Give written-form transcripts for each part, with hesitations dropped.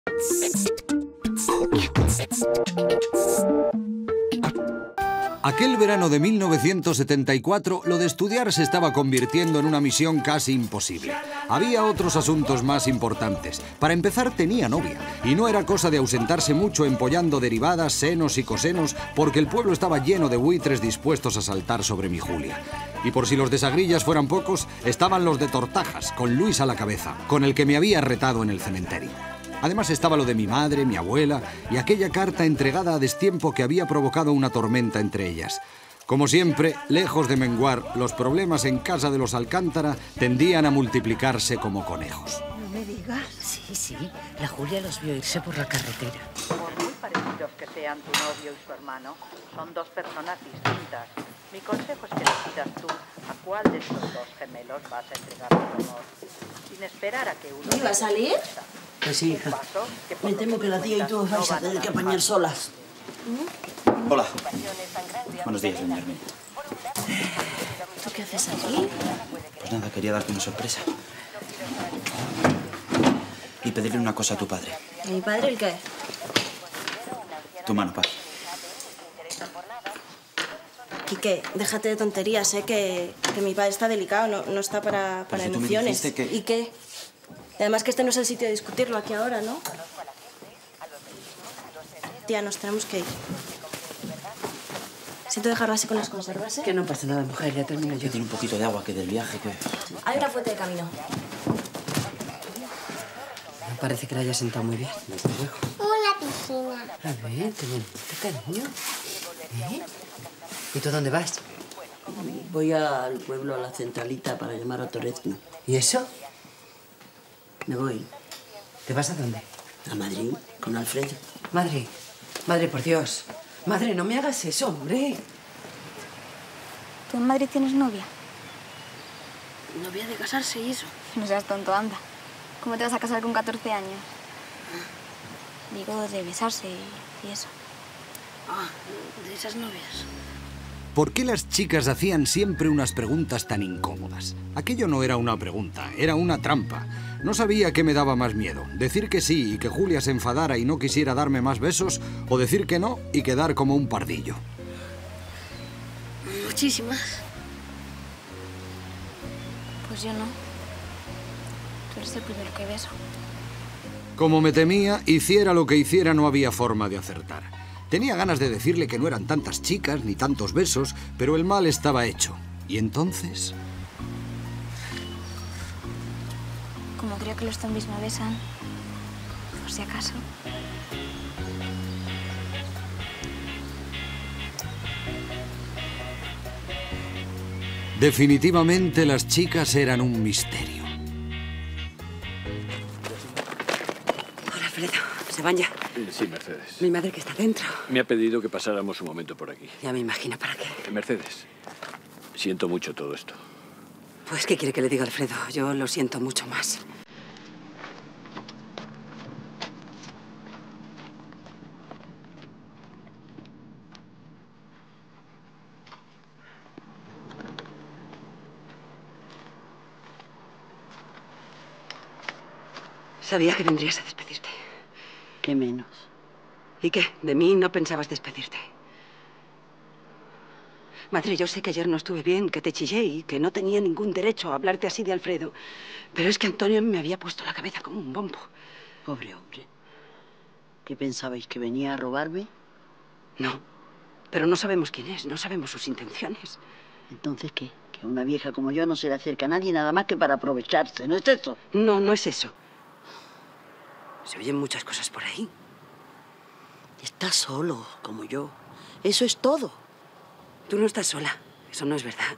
Aquel verano de 1974, lo de estudiar se estaba convirtiendo en una misión casi imposible. Había otros asuntos más importantes. Para empezar, tenía novia, y no era cosa de ausentarse mucho empollando derivadas, senos y cosenos, porque el pueblo estaba lleno de buitres dispuestos a saltar sobre mi Julia. Y por si los de Sagrillas fueran pocos, estaban los de Tortajas, con Luis a la cabeza, con el que me había retado en el cementerio. Además estaba lo de mi madre, mi abuela y aquella carta entregada a destiempo que había provocado una tormenta entre ellas. Como siempre, lejos de menguar, los problemas en casa de los Alcántara tendían a multiplicarse como conejos. No me digas. Sí, sí. La Julia los vio irse por la carretera. Por muy parecidos que sean tu novio y su hermano, son dos personas distintas. Mi consejo es que decidas tú a cuál de estos dos gemelos vas a entregar tu honor, sin esperar a que uno... ¿Iba a salir? Pues sí, hija. Me temo que la tía y tú os vais a tener que apañar solas. Hola. Buenos días, doña Hermina. ¿Tú qué haces aquí? Pues nada, quería darte una sorpresa. Y pedirle una cosa a tu padre. ¿A mi padre el qué? Tu mano, Paz. Quique, déjate de tonterías, que mi padre está delicado, no está para Pero si tú me emociones. dijiste que... ¿Y qué? Y además que este no es el sitio de discutirlo aquí ahora, ¿no? Tía, nos tenemos que ir. Siento dejarlo así con las conservas, ¿eh? Que no pasa nada, mujer, ya termino yo. Tiene un poquito de agua que del viaje, que... Hay una fuente de camino. Me parece que la haya sentado muy bien, desde luego. Una piscina. A ver, qué bonito, cariño. ¿Eh? ¿Y tú dónde vas? Voy al pueblo, a la centralita, para llamar a Torezno. ¿Y eso? Me voy ¿Te vas a dónde? a Madrid con Alfredo. Madre, madre, por Dios. Madre, no me hagas eso, hombre. ¿Tú en Madrid tienes novia? Novia de casarse y eso. No seas tonto, anda. ¿Cómo te vas a casar con 14 años? Digo, de besarse y eso. Ah, de esas novias. ¿Por qué las chicas hacían siempre unas preguntas tan incómodas? Aquello no era una pregunta, era una trampa. No sabía qué me daba más miedo, decir que sí y que Julia se enfadara y no quisiera darme más besos, o decir que no y quedar como un pardillo. Muchísimas. Pues yo no. Tú eres el primero que beso. Como me temía, hiciera lo que hiciera no había forma de acertar. Tenía ganas de decirle que no eran tantas chicas ni tantos besos, pero el mal estaba hecho. ¿Y entonces? Como creo que los zombies me besan, por si acaso. Definitivamente las chicas eran un misterio. Hola, Alfredo. ¿Se van ya? Sí, Mercedes. Mi madre que está dentro. Me ha pedido que pasáramos un momento por aquí. Ya me imagino para qué. Mercedes, siento mucho todo esto. Pues, ¿qué quiere que le diga, Alfredo? Yo lo siento mucho más. Sabía que vendrías a despedirte. ¿Qué menos? ¿Y qué? ¿De mí no pensabas despedirte? Madre, yo sé que ayer no estuve bien, que te chillé y que no tenía ningún derecho a hablarte así de Alfredo. Pero es que Antonio me había puesto la cabeza como un bombo. Pobre hombre. ¿Qué pensabais, que venía a robarme? No, pero no sabemos quién es, no sabemos sus intenciones. ¿Entonces qué? Que una vieja como yo no se le acerca a nadie nada más que para aprovecharse, ¿no es eso? No, no es eso. Se oyen muchas cosas por ahí. Está solo, como yo. Eso es todo. Tú no estás sola. Eso no es verdad.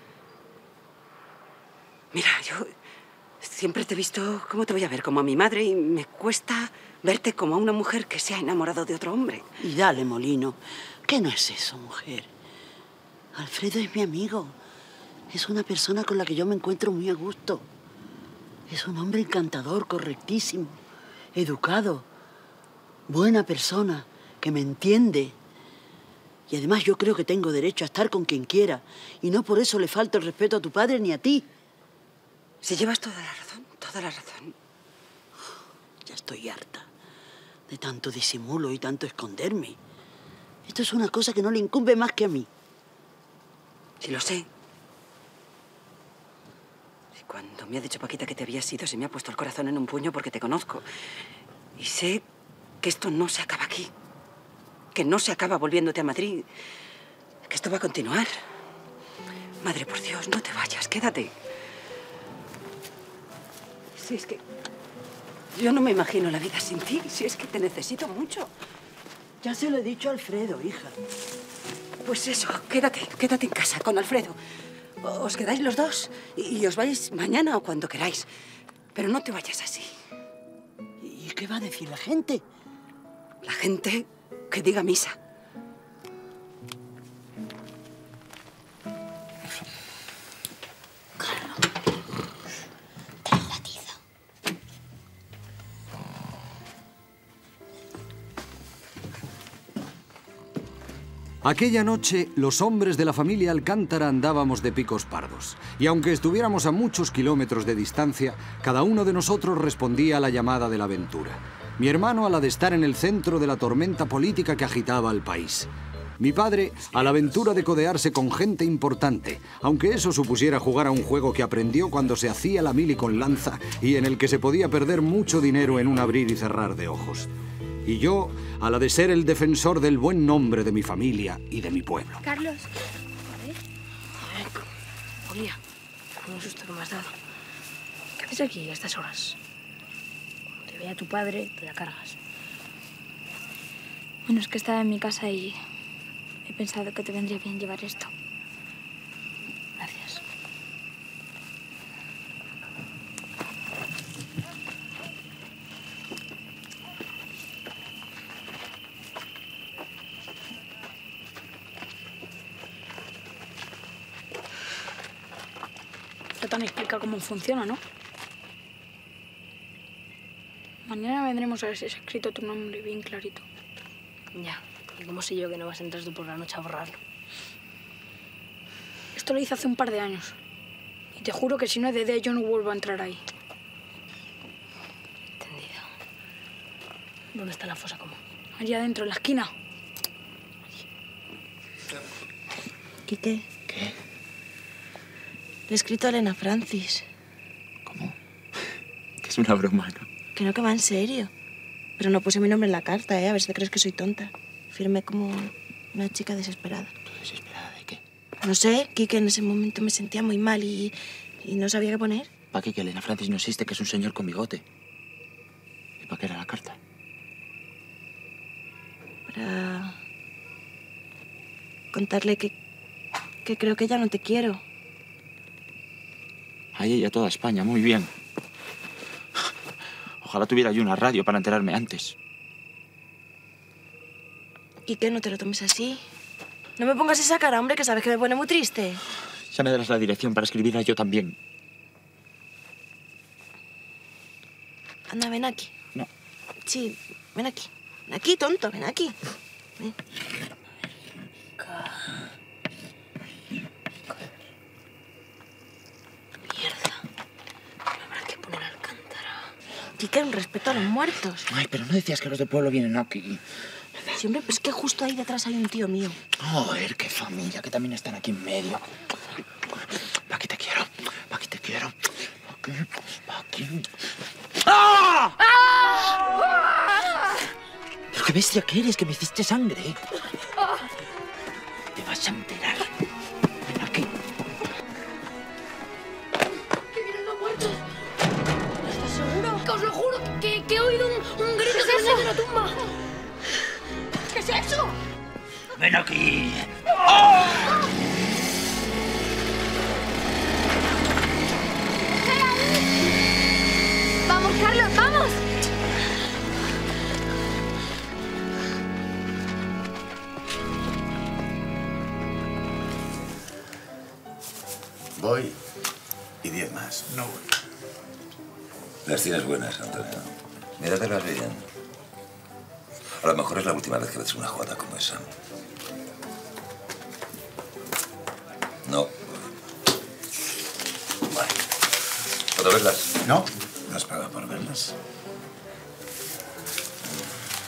Mira, yo siempre te he visto, ¿cómo te voy a ver? Como a mi madre, y me cuesta verte como a una mujer que se ha enamorado de otro hombre. Y dale, Molino. ¿Qué no es eso, mujer? Alfredo es mi amigo. Es una persona con la que yo me encuentro muy a gusto. Es un hombre encantador, correctísimo, educado, buena persona, que me entiende. Y además yo creo que tengo derecho a estar con quien quiera. Y no por eso le falta el respeto a tu padre ni a ti. Si llevas toda la razón, toda la razón. Ya estoy harta. de tanto disimulo y tanto esconderme. Esto es una cosa que no le incumbe más que a mí. Sí, lo sé. Y cuando me ha dicho Paquita que te habías ido, se me ha puesto el corazón en un puño porque te conozco. Y sé que esto no se acaba aquí. Que no se acaba volviéndote a Madrid. Que esto va a continuar. Madre, por Dios, no te vayas, quédate. Si es que... yo no me imagino la vida sin ti. Si es que te necesito mucho. Ya se lo he dicho a Alfredo, hija. Pues eso, quédate en casa con Alfredo. Os quedáis los dos y os vais mañana o cuando queráis. Pero no te vayas así. ¿Y qué va a decir la gente? La gente que diga misa. Aquella noche, los hombres de la familia Alcántara andábamos de picos pardos. Y aunque estuviéramos a muchos kilómetros de distancia, cada uno de nosotros respondía a la llamada de la aventura. Mi hermano a la de estar en el centro de la tormenta política que agitaba al país. Mi padre a la aventura de codearse con gente importante, aunque eso supusiera jugar a un juego que aprendió cuando se hacía la mili con lanza y en el que se podía perder mucho dinero en un abrir y cerrar de ojos. Y yo, a la de ser el defensor del buen nombre de mi familia y de mi pueblo. Carlos. A ver, Julia, un susto que me has dado. ¿Qué haces aquí a estas horas? Cuando te vea tu padre, te la cargas. Bueno, es que estaba en mi casa y he pensado que te vendría bien llevar esto. Gracias. Tan explica cómo funciona, ¿no? Mañana vendremos a ver si has escrito tu nombre bien clarito. Ya, y cómo sé yo que no vas a entrar tú por la noche a borrarlo. Esto lo hice hace un par de años. Y te juro que si no es de día yo no vuelvo a entrar ahí. Entendido. ¿Dónde está la fosa común? Allí adentro, en la esquina. Quique. ¿Qué? Le he escrito a Elena Francis. ¿Cómo? Que es una broma, ¿no? Que no, que va en serio. Pero no puse mi nombre en la carta, a ver si te crees que soy tonta. Firmé como una chica desesperada. ¿Tú desesperada de qué? No sé, Quique, en ese momento me sentía muy mal y no sabía qué poner. ¿Para qué? Que Elena Francis no existe, que es un señor con bigote. ¿Y para qué era la carta? Para contarle que creo que ya no te quiero. Ahí ella, toda España, muy bien. Ojalá tuviera yo una radio para enterarme antes. Quique, no te lo tomes así. No me pongas esa cara, hombre, que sabes que me pone muy triste. Ya me darás la dirección para escribirla yo también. Anda, ven aquí. No. Sí, ven aquí. Ven aquí, tonto, ven aquí. Ven. Quique, un respeto a los muertos. Ay, pero no decías que los del pueblo vienen aquí. Sí, hombre, pues que justo ahí detrás hay un tío mío. Joder, qué familia, que también están aquí en medio. Paqui, te quiero. Paqui, te quiero. Paqui. ¡Ah! ¡Ah! Pero qué bestia que eres, que me hiciste sangre. Te vas a enterar. Ven aquí. Que os lo juro, que he oído un grito que viene de la tumba. ¿Qué es eso? ¡Ven aquí! ¡Oh! ¡Vamos, Carlos, vamos! Voy y 10 más. No voy. Las tienes buenas, Antonio. Míratelas bien. A lo mejor es la última vez que ves una jugada como esa. No. Vale. ¿Puedo verlas? No. ¿No has pagado por verlas?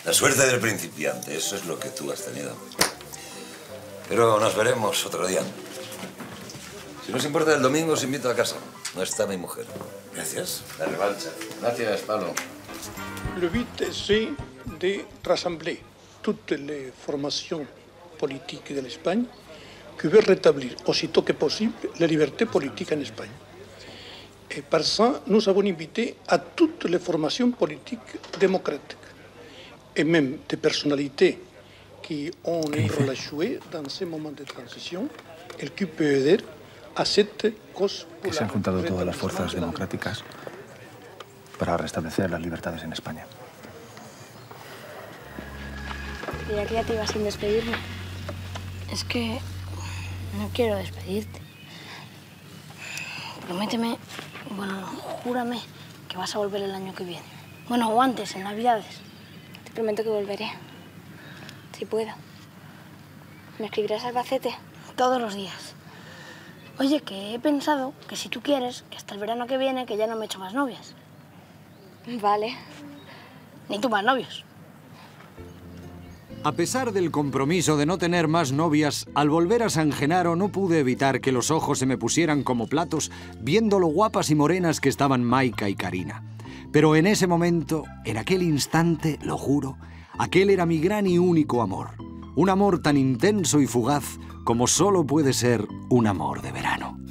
La suerte del principiante, eso es lo que tú has tenido. Pero nos veremos otro día. Si no os importa, el domingo os invito a casa. No está mi mujer. Gracias. La revancha. Gracias, Pablo. Le 8 c'est de rassembler toutes les formations politiques de l'Espagne qui veulent rétablir aussitôt que possible la liberté politique en Espagne. Et par ça, nous avons invité à toutes les formations politiques démocratiques et même des personnalités qui ont un rôle à jouer dans ces moments de transition et qui peuvent aider a cette cause. Que se han juntado todas las fuerzas democráticas para restablecer las libertades en España. Creía que ya te ibas sin despedirme. Es que no quiero despedirte. Prométeme, bueno, júrame que vas a volver el año que viene. Bueno, o antes, en Navidades. Te prometo que volveré. Si puedo. ¿Me escribirás a Albacete? Todos los días. Oye, que he pensado que si tú quieres, que hasta el verano que viene, que ya no me echo más novias. Vale. Ni tú más novios. A pesar del compromiso de no tener más novias, al volver a San Genaro no pude evitar que los ojos se me pusieran como platos viendo lo guapas y morenas que estaban Maika y Karina. Pero en ese momento, en aquel instante, lo juro, aquel era mi gran y único amor. Un amor tan intenso y fugaz como solo puede ser un amor de verano.